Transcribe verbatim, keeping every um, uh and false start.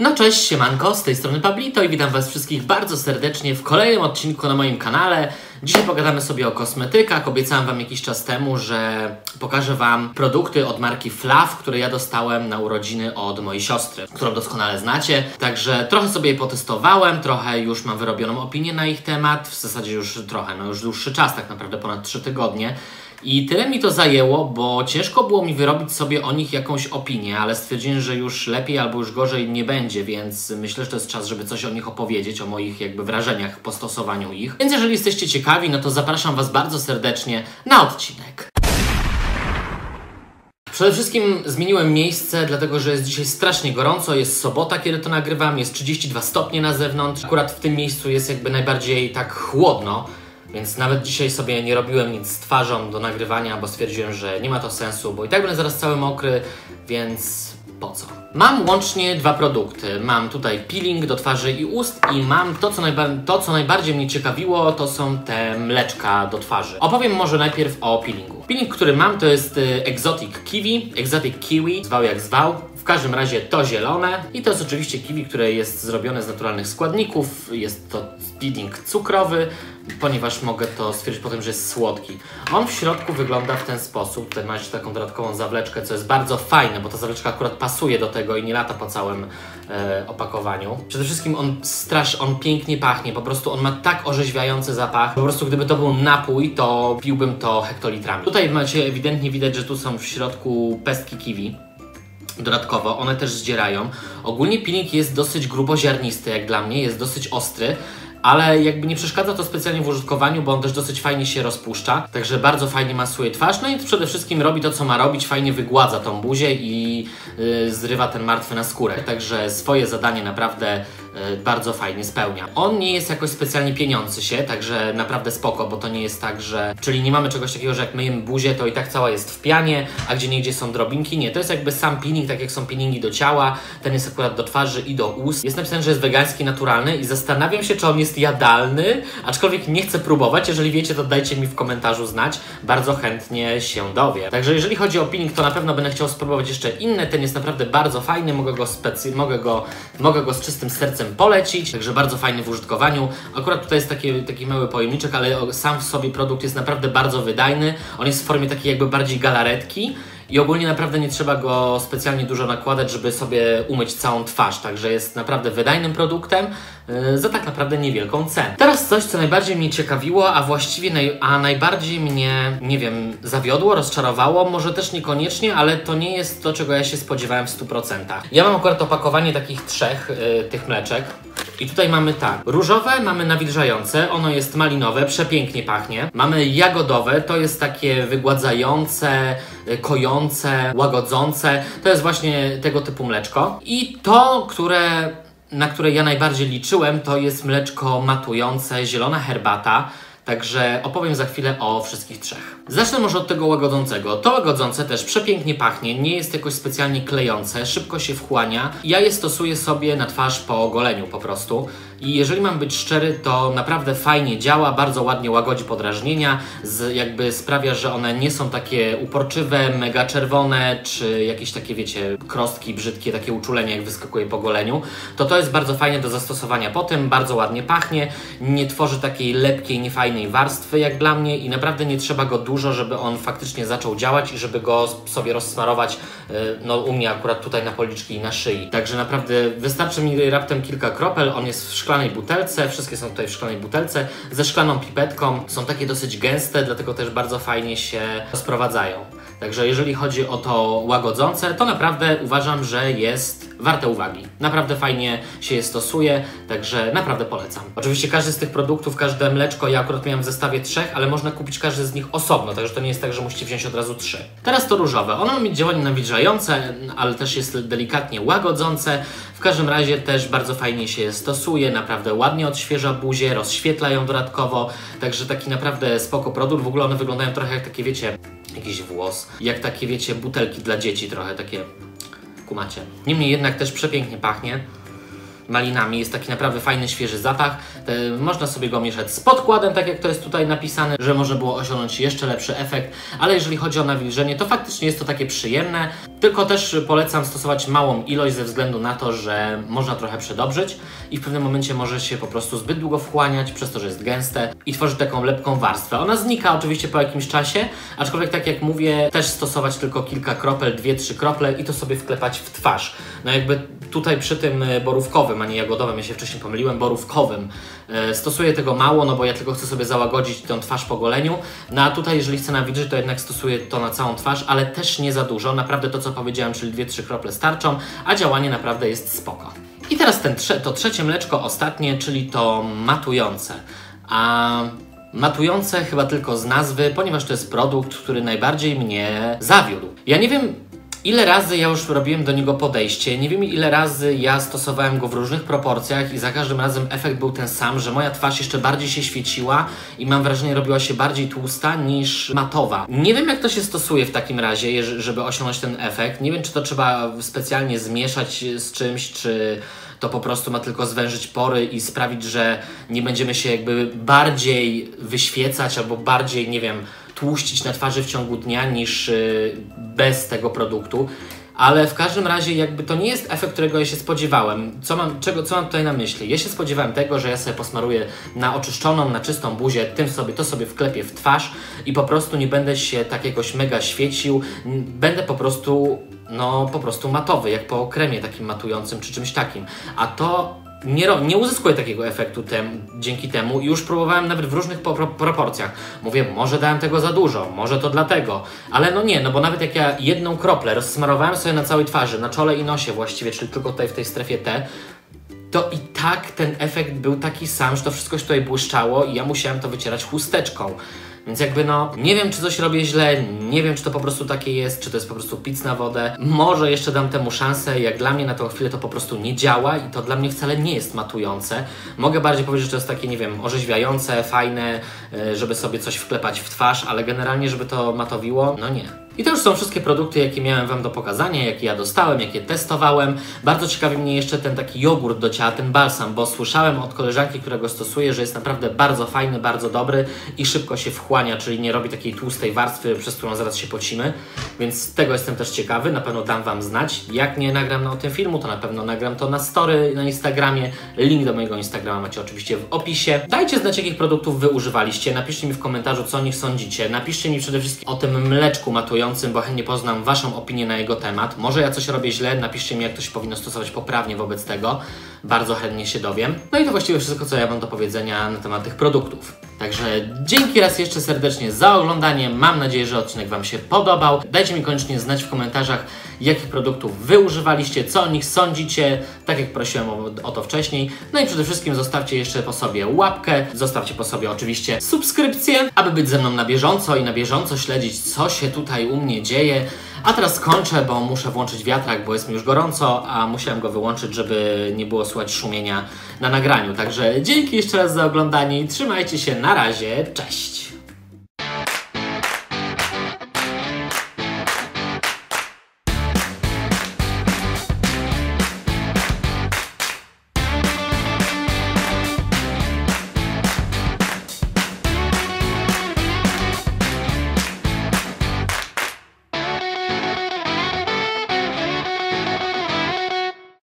No cześć, siemanko, z tej strony Pablito i witam was wszystkich bardzo serdecznie w kolejnym odcinku na moim kanale. Dzisiaj pogadamy sobie o kosmetykach. Obiecałem wam jakiś czas temu, że pokażę wam produkty od marki Fluff, które ja dostałem na urodziny od mojej siostry, którą doskonale znacie. Także trochę sobie je potestowałem, trochę już mam wyrobioną opinię na ich temat. W zasadzie już trochę, no już dłuższy czas, tak naprawdę ponad trzy tygodnie. I tyle mi to zajęło, bo ciężko było mi wyrobić sobie o nich jakąś opinię, ale stwierdziłem, że już lepiej albo już gorzej nie będzie, więc myślę, że to jest czas, żeby coś o nich opowiedzieć, o moich jakby wrażeniach po stosowaniu ich. Więc jeżeli jesteście ciekawi, no to zapraszam was bardzo serdecznie na odcinek. Przede wszystkim zmieniłem miejsce, dlatego że jest dzisiaj strasznie gorąco, jest sobota, kiedy to nagrywam, jest trzydzieści dwa stopnie na zewnątrz. Akurat w tym miejscu jest jakby najbardziej tak chłodno. Więc nawet dzisiaj sobie nie robiłem nic z twarzą do nagrywania, bo stwierdziłem, że nie ma to sensu, bo i tak będę zaraz cały mokry, więc po co? Mam łącznie dwa produkty. Mam tutaj peeling do twarzy i ust i mam to, co, najba- to, co najbardziej mnie ciekawiło, to są te mleczka do twarzy. Opowiem może najpierw o peelingu. Peeling, który mam, to jest y, Exotic Kiwi, Exotic Kiwi, zwał jak zwał. W każdym razie to zielone i to jest oczywiście kiwi, które jest zrobione z naturalnych składników. Jest to peeling cukrowy, ponieważ mogę to stwierdzić potem, że jest słodki. On w środku wygląda w ten sposób. Tutaj macie taką dodatkową zawleczkę, co jest bardzo fajne, bo ta zawleczka akurat pasuje do tego i nie lata po całym e, opakowaniu. Przede wszystkim on strasz, on pięknie pachnie, po prostu on ma tak orzeźwiający zapach. Po prostu gdyby to był napój, to piłbym to hektolitrami. Tutaj macie ewidentnie widać, że tu są w środku pestki kiwi. Dodatkowo one też zdzierają. Ogólnie peeling jest dosyć gruboziarnisty, jak dla mnie, jest dosyć ostry, ale jakby nie przeszkadza to specjalnie w użytkowaniu, bo on też dosyć fajnie się rozpuszcza, także bardzo fajnie masuje twarz, no i przede wszystkim robi to, co ma robić, fajnie wygładza tą buzię i yy, zrywa ten martwy na skórę, także swoje zadanie naprawdę yy, bardzo fajnie spełnia. On nie jest jakoś specjalnie pieniący się, także naprawdę spoko, bo to nie jest tak, że... Czyli nie mamy czegoś takiego, że jak myjemy buzię, to i tak cała jest w pianie, a gdzie niegdzie są drobinki, nie, to jest jakby sam peeling, tak jak są peelingi do ciała, ten jest akurat do twarzy i do ust. Jest napisane, że jest wegański, naturalny i zastanawiam się, czy on jest jadalny, aczkolwiek nie chcę próbować. Jeżeli wiecie, to dajcie mi w komentarzu znać. Bardzo chętnie się dowiem. Także jeżeli chodzi o peeling, to na pewno będę chciał spróbować jeszcze inne. Ten jest naprawdę bardzo fajny. Mogę go, specy mogę go, mogę go z czystym sercem polecić. Także bardzo fajny w użytkowaniu. Akurat tutaj jest taki, taki mały pojemniczek, ale sam w sobie produkt jest naprawdę bardzo wydajny. On jest w formie takiej jakby bardziej galaretki. I ogólnie naprawdę nie trzeba go specjalnie dużo nakładać, żeby sobie umyć całą twarz. Także jest naprawdę wydajnym produktem yy, za tak naprawdę niewielką cenę. Teraz coś, co najbardziej mnie ciekawiło, a właściwie naj, a najbardziej mnie, nie wiem, zawiodło, rozczarowało. Może też niekoniecznie, ale to nie jest to, czego ja się spodziewałem w stu procentach. Ja mam akurat opakowanie takich trzech yy, tych mleczek. I tutaj mamy tak, różowe mamy nawilżające, ono jest malinowe, przepięknie pachnie. Mamy jagodowe, to jest takie wygładzające, kojące, łagodzące. To jest właśnie tego typu mleczko. I to, które, na które ja najbardziej liczyłem, to jest mleczko matujące, zielona herbata. Także opowiem za chwilę o wszystkich trzech. Zacznę może od tego łagodzącego. To łagodzące też przepięknie pachnie, nie jest jakoś specjalnie klejące, szybko się wchłania. Ja je stosuję sobie na twarz po ogoleniu po prostu. I jeżeli mam być szczery, to naprawdę fajnie działa, bardzo ładnie łagodzi podrażnienia, z, jakby sprawia, że one nie są takie uporczywe, mega czerwone, czy jakieś takie, wiecie, krostki brzydkie, takie uczulenie, jak wyskakuje po goleniu. To to jest bardzo fajne do zastosowania potem, bardzo ładnie pachnie, nie tworzy takiej lepkiej, niefajnej warstwy jak dla mnie i naprawdę nie trzeba go dużo, żeby on faktycznie zaczął działać i żeby go sobie rozsmarować, no u mnie akurat tutaj na policzki i na szyi. Także naprawdę wystarczy mi raptem kilka kropel, on jest w szklanej butelce, wszystkie są tutaj w szklanej butelce, ze szklaną pipetką, są takie dosyć gęste, dlatego też bardzo fajnie się rozprowadzają. Także jeżeli chodzi o to łagodzące, to naprawdę uważam, że jest warte uwagi. Naprawdę fajnie się je stosuje, także naprawdę polecam. Oczywiście każdy z tych produktów, każde mleczko, ja akurat miałem w zestawie trzech, ale można kupić każdy z nich osobno, także to nie jest tak, że musicie wziąć od razu trzy. Teraz to różowe. Ono ma mieć działanie nawilżające, ale też jest delikatnie łagodzące. W każdym razie też bardzo fajnie się je stosuje, naprawdę ładnie odświeża buzię, rozświetla ją dodatkowo, także taki naprawdę spoko produkt. W ogóle one wyglądają trochę jak takie, wiecie, jakiś włos, jak takie, wiecie, butelki dla dzieci, trochę takie, kumacie. Niemniej jednak też przepięknie pachnie. malinami. Jest taki naprawdę fajny, świeży zapach. Te, można sobie go mieszać z podkładem, tak jak to jest tutaj napisane, że można było osiągnąć jeszcze lepszy efekt, ale jeżeli chodzi o nawilżenie, to faktycznie jest to takie przyjemne, tylko też polecam stosować małą ilość ze względu na to, że można trochę przedobrzyć i w pewnym momencie może się po prostu zbyt długo wchłaniać, przez to, że jest gęste i tworzy taką lepką warstwę. Ona znika oczywiście po jakimś czasie, aczkolwiek tak jak mówię, też stosować tylko kilka kropel, dwie, trzy krople i to sobie wklepać w twarz. No jakby tutaj przy tym borówkowym, a nie jagodowym, ja się wcześniej pomyliłem, borówkowym, e, stosuję tego mało, no bo ja tylko chcę sobie załagodzić tę twarz po goleniu. No a tutaj, jeżeli chcę nawilżyć, to jednak stosuję to na całą twarz, ale też nie za dużo. Naprawdę to, co powiedziałem, czyli dwie, trzy krople starczą, a działanie naprawdę jest spoko. I teraz ten, to trzecie mleczko, ostatnie, czyli to matujące. A matujące chyba tylko z nazwy, ponieważ to jest produkt, który najbardziej mnie zawiódł. Ja nie wiem, ile razy ja już robiłem do niego podejście, nie wiem ile razy ja stosowałem go w różnych proporcjach i za każdym razem efekt był ten sam, że moja twarz jeszcze bardziej się świeciła i mam wrażenie, robiła się bardziej tłusta niż matowa. Nie wiem, jak to się stosuje w takim razie, żeby osiągnąć ten efekt. Nie wiem, czy to trzeba specjalnie zmieszać z czymś, czy to po prostu ma tylko zwężyć pory i sprawić, że nie będziemy się jakby bardziej wyświecać albo bardziej, nie wiem, tłuścić na twarzy w ciągu dnia niż yy, bez tego produktu. Ale w każdym razie jakby to nie jest efekt, którego ja się spodziewałem. Co mam, czego, co mam tutaj na myśli? Ja się spodziewałem tego, że ja sobie posmaruję na oczyszczoną, na czystą buzię, tym sobie, to sobie wklepię w twarz i po prostu nie będę się tak jakoś mega świecił. Będę po prostu, no po prostu matowy, jak po kremie takim matującym czy czymś takim. A to Nie, nie uzyskuję takiego efektu tem, dzięki temu i już próbowałem nawet w różnych pro, proporcjach. Mówię, może dałem tego za dużo, może to dlatego, ale no nie, no bo nawet jak ja jedną kroplę rozsmarowałem sobie na całej twarzy, na czole i nosie właściwie, czyli tylko tutaj w tej strefie T, to i tak ten efekt był taki sam, że to wszystko się tutaj błyszczało i ja musiałem to wycierać chusteczką. Więc jakby no, nie wiem, czy coś robię źle, nie wiem, czy to po prostu takie jest, czy to jest po prostu pic na wodę. Może jeszcze dam temu szansę, jak dla mnie na tą chwilę to po prostu nie działa i to dla mnie wcale nie jest matujące. Mogę bardziej powiedzieć, że to jest takie, nie wiem, orzeźwiające, fajne, żeby sobie coś wklepać w twarz, ale generalnie, żeby to matowiło, no nie. I to już są wszystkie produkty, jakie miałem Wam do pokazania, jakie ja dostałem, jakie testowałem. Bardzo ciekawi mnie jeszcze ten taki jogurt do ciała, ten balsam, bo słyszałem od koleżanki, która go stosuje, że jest naprawdę bardzo fajny, bardzo dobry i szybko się wchłania, czyli nie robi takiej tłustej warstwy, przez którą zaraz się pocimy. Więc z tego jestem też ciekawy, na pewno dam Wam znać. Jak nie nagram o tym filmu, to na pewno nagram to na story na Instagramie. Link do mojego Instagrama macie oczywiście w opisie. Dajcie znać, jakich produktów Wy używaliście. Napiszcie mi w komentarzu, co o nich sądzicie. Napiszcie mi przede wszystkim o tym mleczku matującym, bo chętnie poznam Waszą opinię na jego temat. Może ja coś robię źle, napiszcie mi, jak to się powinno stosować poprawnie wobec tego. Bardzo chętnie się dowiem. No i to właściwie wszystko, co ja mam do powiedzenia na temat tych produktów. Także dzięki raz jeszcze serdecznie za oglądanie. Mam nadzieję, że odcinek Wam się podobał. Dajcie mi koniecznie znać w komentarzach, jakich produktów Wy używaliście, co o nich sądzicie, tak jak prosiłem o, o to wcześniej. No i przede wszystkim zostawcie jeszcze po sobie łapkę, zostawcie po sobie oczywiście subskrypcję, aby być ze mną na bieżąco i na bieżąco śledzić, co się tutaj u mnie dzieje. A teraz kończę, bo muszę włączyć wiatrak, bo jest mi już gorąco, a musiałem go wyłączyć, żeby nie było słychać szumienia na nagraniu. Także dzięki jeszcze raz za oglądanie i trzymajcie się, na razie, cześć!